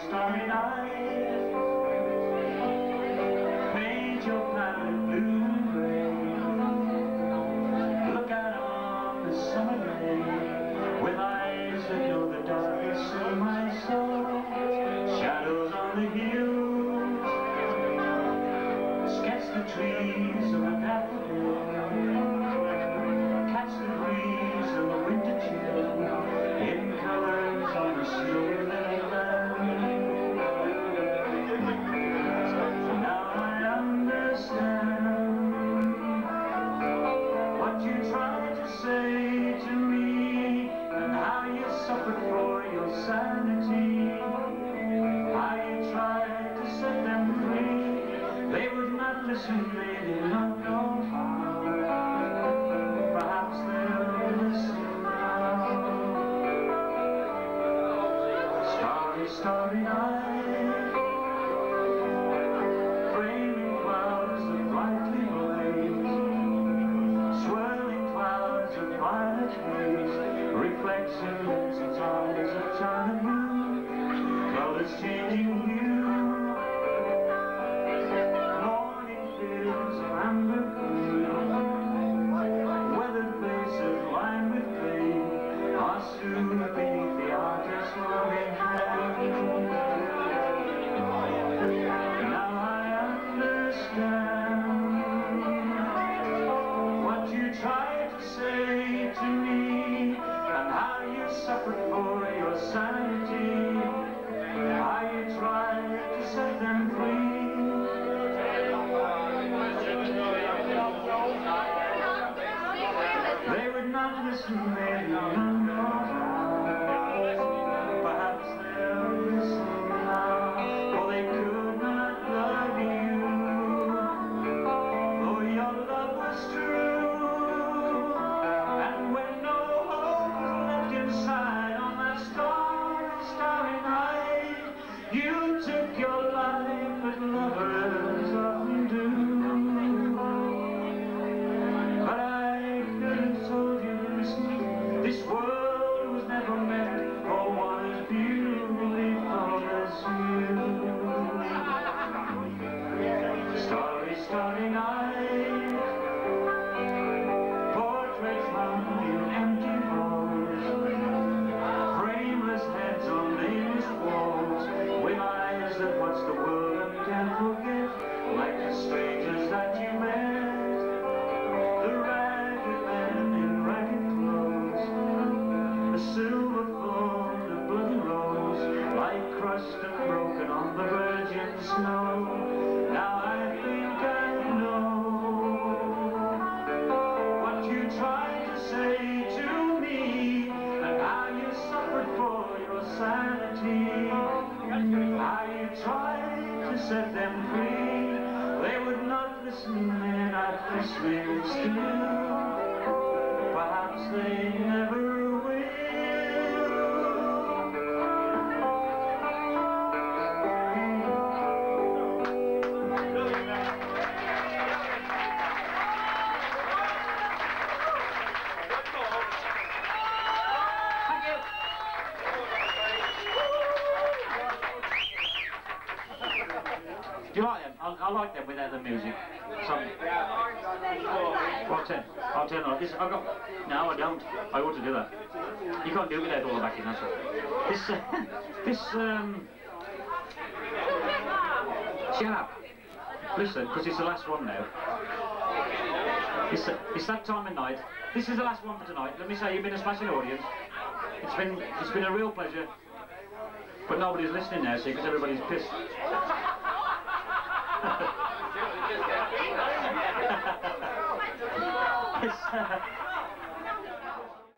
starry night made your planet blue and grey. Look out on the summer day with eyes that know the darkness of my soul. Shadows on the hills sketch the trees of a daffodil. Catch the breeze of the winter chill in colors on the snowy land. Now I understand what you tried to say to me and how you suffered for your sanity. How you tried to set them free. They would not listen, they did not know how. Perhaps they'll listen now. Starry, starry night, framing clouds that brightly blaze, swirling clouds of violet haze, reflections of eyes of China blue, colors changing hue, morning fields of amber green, weathered places lined with clay are soothed beneath the artist's loving hand. Now I understand what you tried to say to me and how you suffered for your sanity. How you tried to set them free. They would not listen, they did not know how. Perhaps they'll listen now, for they could not love you, though your love was true. And when no hope was left inside on that starry, starry night, you took your life as lovers often do. But I could have told you this, this world was never meant for one as beautiful as you. Starry, starry night, portraits hung in empty halls, frameless heads on nameless walls, with eyes that watch the world and can't forget, like the strangers that you met. The ragged man in ragged clothes, the silver thorn, the bloody rose, like crushed and broken on the virgin snow. Now I think I know what you tried to say to me and how you suffered for your sanity. How you tried to set them free. They would not listen, they're not listening still. Perhaps they never will. Do you like them? I like them without the music. I'll tell you this. I've got. No, I don't. I ought to do that. You can't do it without all the backing. That's all. Shut up. Listen, because it's the last one now. It's that time of night. This is the last one for tonight. Let me say, you've been a smashing audience. It's been a real pleasure. But nobody's listening now, see, because everybody's pissed. It's